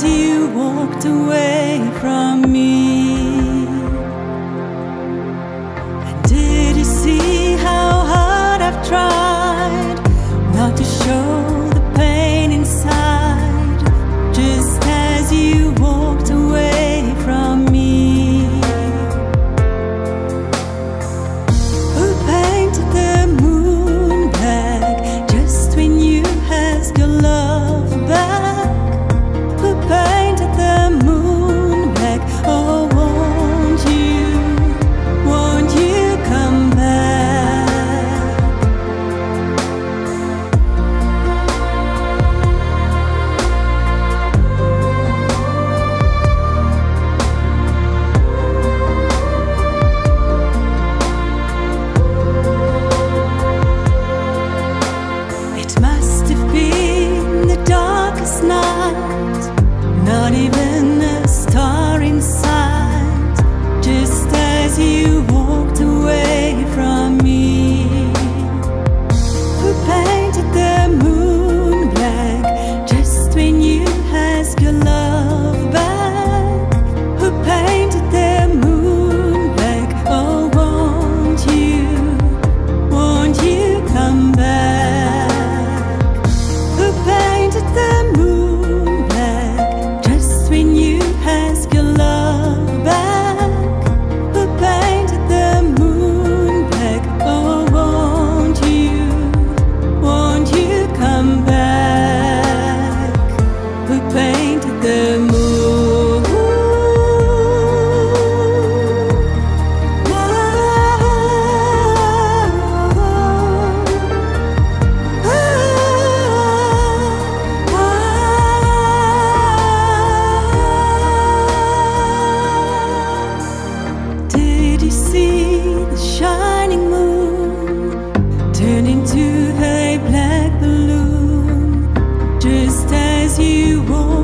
as you walked away from me. And did you see how hard I've tried not to show the pain inside, just as you walked away from me? Who painted the moon black just when you asked your love back? Who painted the moon black? Oh, won't you come back? It must have been the darkest night, not even a star in sight, just as you walked away from me. Who painted the moon black just when you asked your love back? Who painted the moon black? Oh, won't you come back? Who painted the moon black just when you asked your love back? Who painted the moon black? Oh, won't you come back? Who painted the moon? Did you see the shining moon turn into a black balloon just as you walked